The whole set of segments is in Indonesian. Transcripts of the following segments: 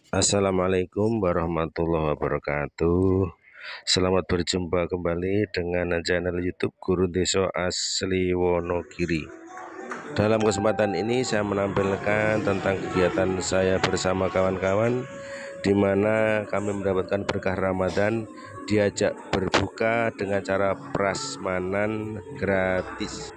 Assalamualaikum warahmatullahi wabarakatuh. Selamat berjumpa kembali dengan channel YouTube Guru Desa Asli Wonogiri. Dalam kesempatan ini saya menampilkan tentang kegiatan saya bersama kawan-kawan, di mana kami mendapatkan berkah Ramadan, diajak berbuka dengan cara prasmanan gratis.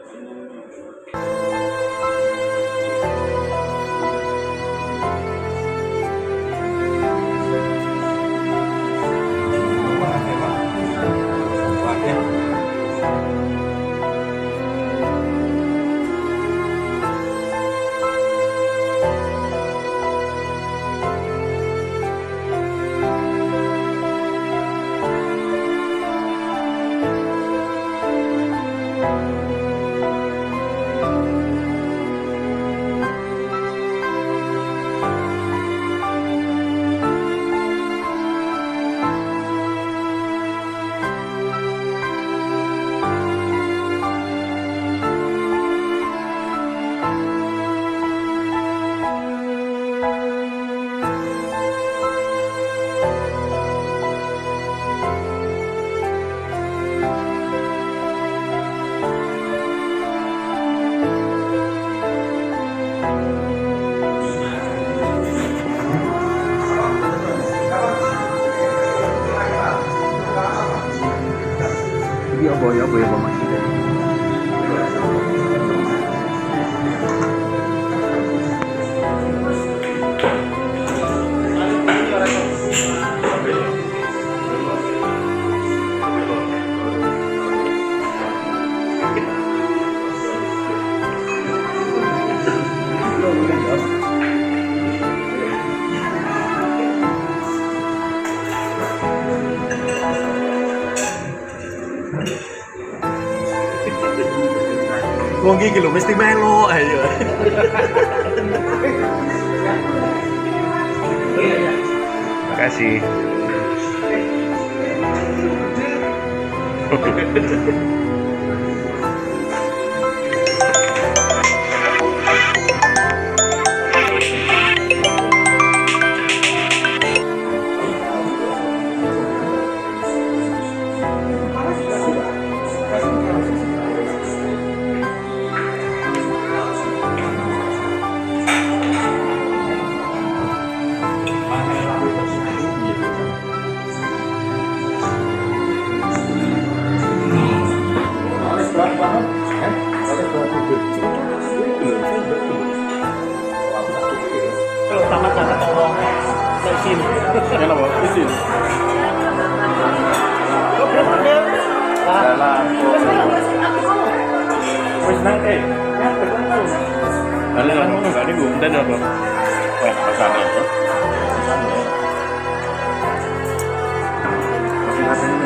Ya boy masih wong iki lho mesti melo ayo. Makasih. Kalau tamat kata tolong isin. Ya lah, isin. Dalam. Wis nang Ada lah, enggak ada gum dan apa? Wah, pasane ya. Masih katanya.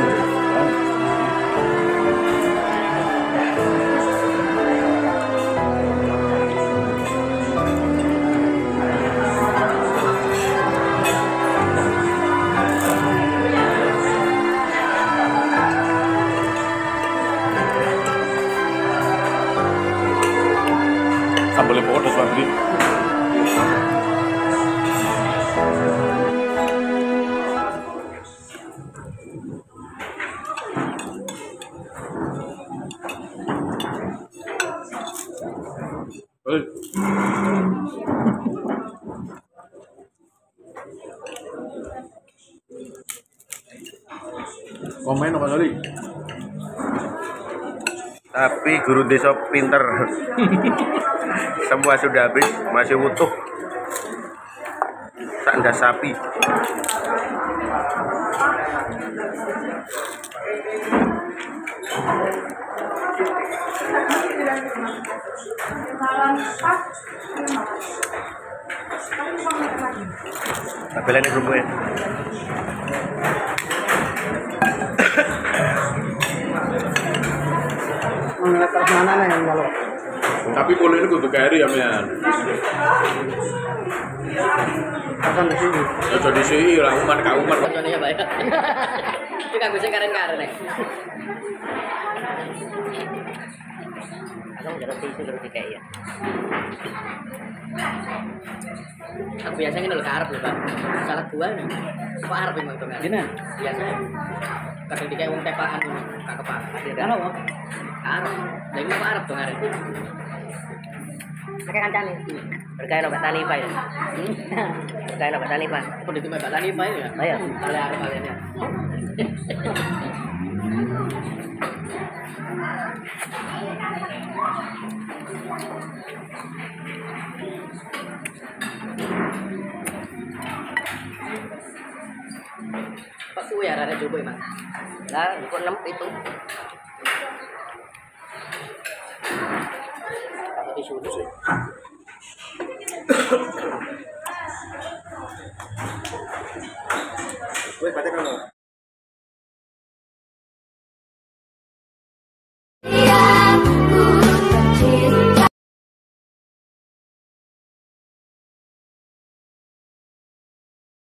Boleh podo Fabri. Komen apa kali? Tapi guru desa pinter. Semua sudah habis, masih utuh. Tanda sapi. Tapi lainnya belum ya. Ngeliat ke mana nih yang kalau? Tapi kulit ini kudu kari ya men. Akan di sini. Ya jadi sih lah umat kauman. Koncone ya, Pak ya. Iki kanggo sing karen-karen nek. Nong jalur tisu terus kayak ya. Aku biasanya ini loh ke Arab loh Pak. Salat gua nih. Kok Arab emang tuh kan? Gini. Biasanya. Kadang dikai wong tepaan ini, kakepan. Kalau kok Arab. Lah ini apa Arab tuh hari? Pakai kancane. Berkaya lo batani pa ya. Berkaya lo batani pa. Apa di tempat tani Pak ya? Ayo. Oleh Arab kalian ya. Pak suwe ya ada coba emang. Lah, ikut 6 itu. Tapi sudah sih. Wes, baca kalau.